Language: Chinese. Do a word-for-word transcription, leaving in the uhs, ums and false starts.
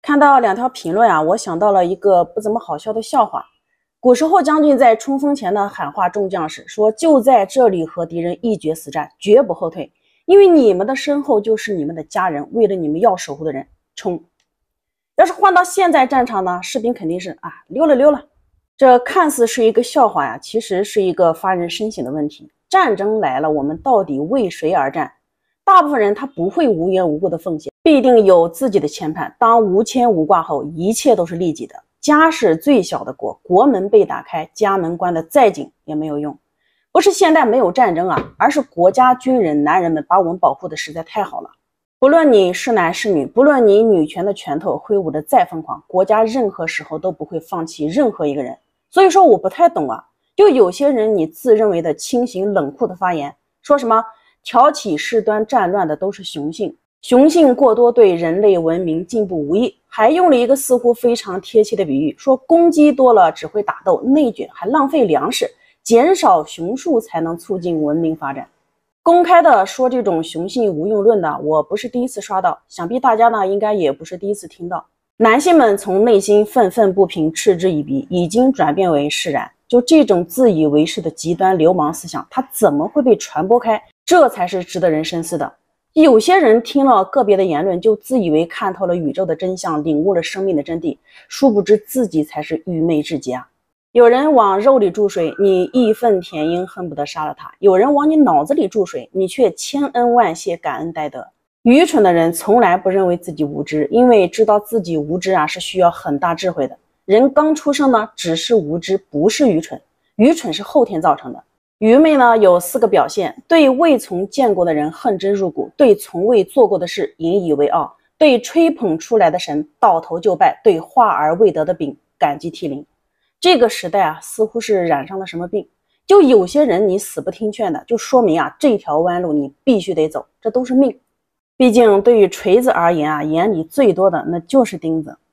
看到两条评论啊，我想到了一个不怎么好笑的笑话。古时候将军在冲锋前呢喊话众将士，说就在这里和敌人一决死战，绝不后退，因为你们的身后就是你们的家人，为了你们要守护的人，冲！要是换到现在战场呢，士兵肯定是啊溜了溜了。这看似是一个笑话呀，其实是一个发人深省的问题。战争来了，我们到底为谁而战？大部分人他不会无缘无故的奉献，必定有自己的牵绊。当无牵无挂后，一切都是利己的。家是最小的国，国门被打开，家门关得再紧也没有用。不是现在没有战争啊，而是国家军人男人们把我们保护的实在太好了。不论你是男是女，不论你女权的拳头挥舞的再疯狂，国家任何时候都不会放弃任何一个人。所以说我不太懂啊，就有些人你自认为的清醒冷酷的发言，说什么挑起事端战乱的都是雄性，雄性过多对人类文明进步无益，还用了一个似乎非常贴切的比喻，说公鸡多了只会打斗内卷，还浪费粮食，减少雄数才能促进文明发展。公开的说这种雄性无用论的，我不是第一次刷到，想必大家呢应该也不是第一次听到。男性们从内心愤愤不平嗤之以鼻，已经转变为释然。就这种自以为是的极端流氓思想，它怎么会被传播开？这才是值得人深思的。有些人听了个别的言论，就自以为看透了宇宙的真相，领悟了生命的真谛，殊不知自己才是愚昧至极啊！有人往肉里注水，你义愤填膺，恨不得杀了他；有人往你脑子里注水，你却千恩万谢，感恩戴德。愚蠢的人从来不认为自己无知，因为知道自己无知啊，是需要很大智慧的。人刚出生呢，只是无知，不是愚蠢，愚蠢是后天造成的。愚昧呢有四个表现：对未从见过的人恨之入骨，对从未做过的事引以为傲，对吹捧出来的神到头就拜，对化而未得的饼感激涕零。这个时代啊，似乎是染上了什么病，就有些人你死不听劝的，就说明啊这条弯路你必须得走，这都是命。毕竟对于锤子而言啊，眼里最多的那就是钉子。